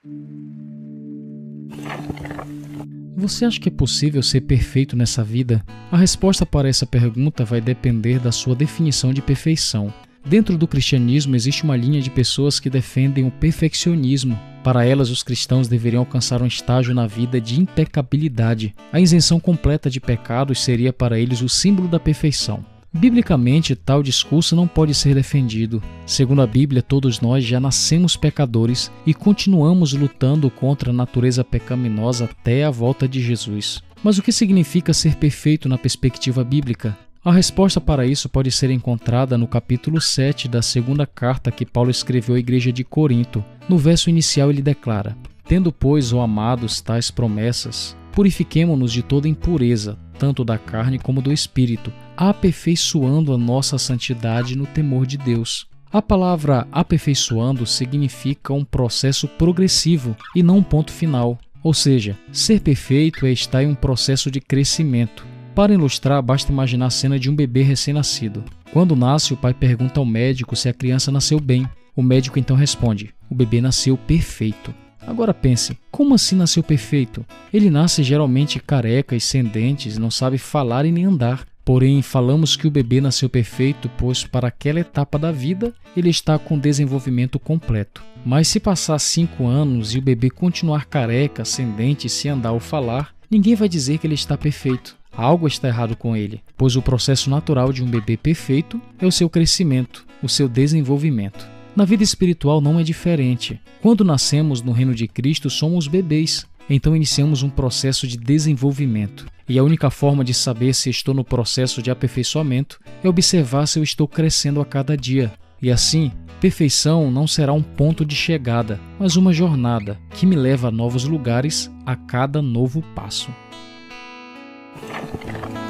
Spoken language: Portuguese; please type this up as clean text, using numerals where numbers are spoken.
Você acha que é possível ser perfeito nessa vida? A resposta para essa pergunta vai depender da sua definição de perfeição. Dentro do cristianismo existe uma linha de pessoas que defendem o perfeccionismo. Para elas, os cristãos deveriam alcançar um estágio na vida de impecabilidade. A isenção completa de pecados seria para eles o símbolo da perfeição. Biblicamente, tal discurso não pode ser defendido. Segundo a Bíblia, todos nós já nascemos pecadores e continuamos lutando contra a natureza pecaminosa até a volta de Jesus. Mas o que significa ser perfeito na perspectiva bíblica? A resposta para isso pode ser encontrada no capítulo 7 da segunda carta que Paulo escreveu à igreja de Corinto. No verso inicial ele declara: Tendo, pois, ó amados, tais promessas, purifiquemo-nos de toda impureza, tanto da carne como do espírito, aperfeiçoando a nossa santidade no temor de Deus. A palavra aperfeiçoando significa um processo progressivo e não um ponto final. Ou seja, ser perfeito é estar em um processo de crescimento. Para ilustrar, basta imaginar a cena de um bebê recém-nascido. Quando nasce, o pai pergunta ao médico se a criança nasceu bem. O médico então responde: o bebê nasceu perfeito. Agora pense, como assim nasceu perfeito? Ele nasce geralmente careca e sem dentes, não sabe falar e nem andar. Porém, falamos que o bebê nasceu perfeito, pois para aquela etapa da vida ele está com desenvolvimento completo. Mas se passar 5 anos e o bebê continuar careca, sem dentes, sem andar ou falar, ninguém vai dizer que ele está perfeito. Algo está errado com ele, pois o processo natural de um bebê perfeito é o seu crescimento, o seu desenvolvimento. Na vida espiritual não é diferente. Quando nascemos no reino de Cristo, somos bebês. Então iniciamos um processo de desenvolvimento. E a única forma de saber se estou no processo de aperfeiçoamento é observar se eu estou crescendo a cada dia. E assim, perfeição não será um ponto de chegada, mas uma jornada que me leva a novos lugares a cada novo passo.